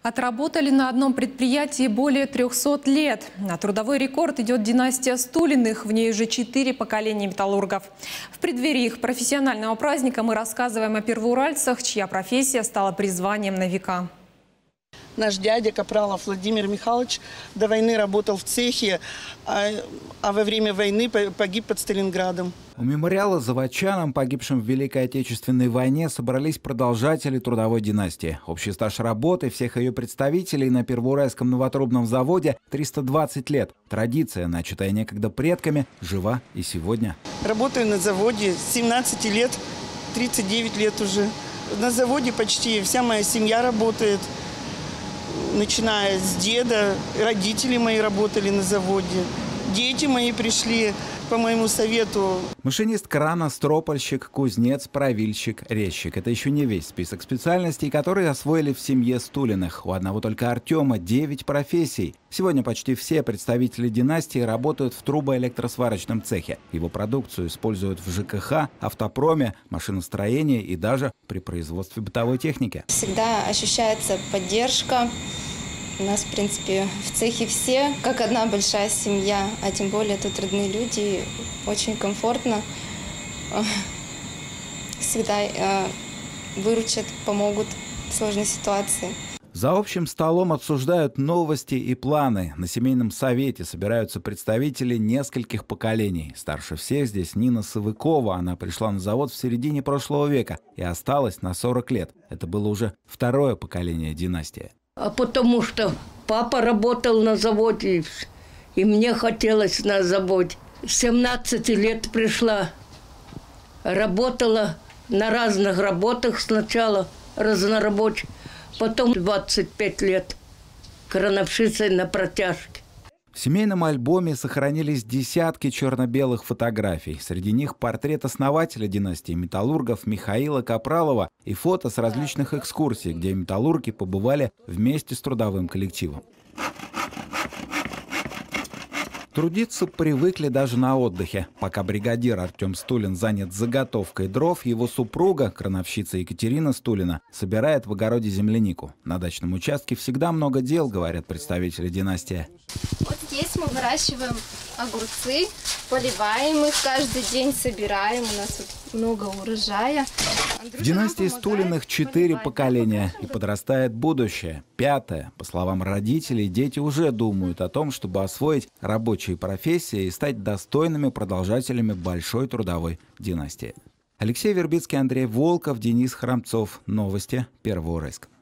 Отработали на одном предприятии более 300 лет. На трудовой рекорд идет династия Стулиных. В ней уже 4 поколения металлургов. В преддверии их профессионального праздника мы рассказываем о первоуральцах, чья профессия стала призванием на века. Наш дядя Капралов Владимир Михайлович до войны работал в цехе, а во время войны погиб под Сталинградом. У мемориала заводчанам, погибшим в Великой Отечественной войне, собрались продолжатели трудовой династии. Общий стаж работы всех ее представителей на Первоуральском новотрубном заводе 320 лет. Традиция, начатая некогда предками, жива и сегодня. Работаю на заводе с 17 лет, 39 лет уже. На заводе почти вся моя семья работает. Начиная с деда, родители мои работали на заводе, дети мои пришли по моему совету. Машинист крана, стропольщик, кузнец, правильщик, резчик. Это еще не весь список специальностей, которые освоили в семье Стулиных. У одного только Артема 9 профессий. Сегодня почти все представители династии работают в трубоэлектросварочном цехе. Его продукцию используют в ЖКХ, автопроме, машиностроении и даже при производстве бытовой техники. Всегда ощущается поддержка. У нас, в принципе, в цехе все как одна большая семья, а тем более тут родные люди, очень комфортно. Всегда выручат, помогут в сложной ситуации. За общим столом обсуждают новости и планы. На семейном совете собираются представители нескольких поколений. Старше всех здесь Нина Савыкова. Она пришла на завод в середине прошлого века и осталась на 40 лет. Это было уже второе поколение династии. Потому что папа работал на заводе, и мне хотелось на заводе. С 17 лет пришла, работала на разных работах сначала, разнорабочих, потом 25 лет крановщицей на протяжке. В семейном альбоме сохранились десятки черно-белых фотографий. Среди них портрет основателя династии металлургов Михаила Капралова и фото с различных экскурсий, где металлурги побывали вместе с трудовым коллективом. Трудиться привыкли даже на отдыхе. Пока бригадир Артем Стулин занят заготовкой дров, его супруга, крановщица Екатерина Стулина, собирает в огороде землянику. На дачном участке всегда много дел, говорят представители династии. Вот здесь мы выращиваем огурцы, поливаем их каждый день, собираем. У нас вот много урожая. В династии Стулиных 4 поколения, и подрастает будущее. 5-е. По словам родителей, дети уже думают о том, чтобы освоить рабочие профессии и стать достойными продолжателями большой трудовой династии. Алексей Вербицкий, Андрей Волков, Денис Храмцов. Новости Первоуральска.